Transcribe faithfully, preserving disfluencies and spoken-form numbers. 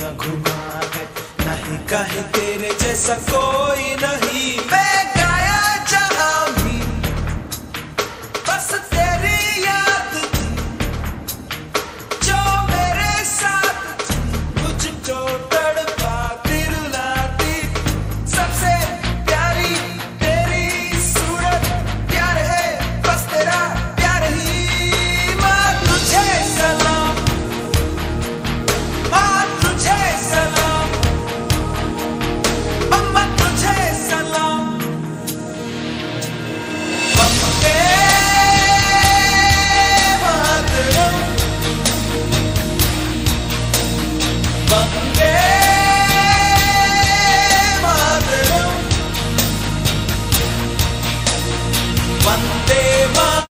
दुनिया घुमा है, नहीं कहे तेरे जैसा कोई नहीं।